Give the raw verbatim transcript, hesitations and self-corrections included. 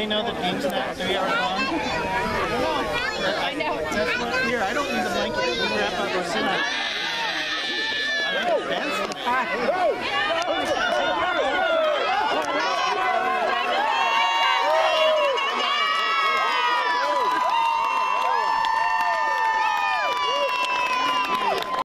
they know that game's not three hours long? I know. That's what, here, I don't need the blanket. We wrap up or sit on it. I don't know.